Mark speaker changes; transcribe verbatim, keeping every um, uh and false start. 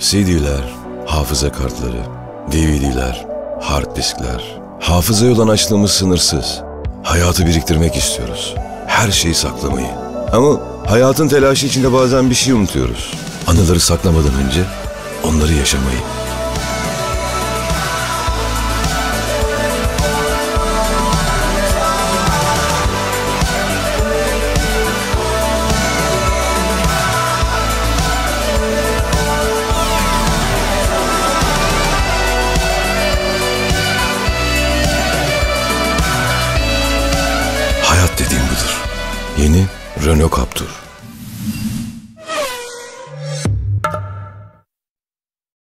Speaker 1: C D'ler, hafıza kartları, D V D'ler, hard diskler. Hafızaya olan açlığımız sınırsız. Hayatı biriktirmek istiyoruz. Her şeyi saklamayı. Ama hayatın telaşı içinde bazen bir şey unutuyoruz. Anıları saklamadan önce onları yaşamayı. Hayat dediğim budur. Yeni Renault Captur.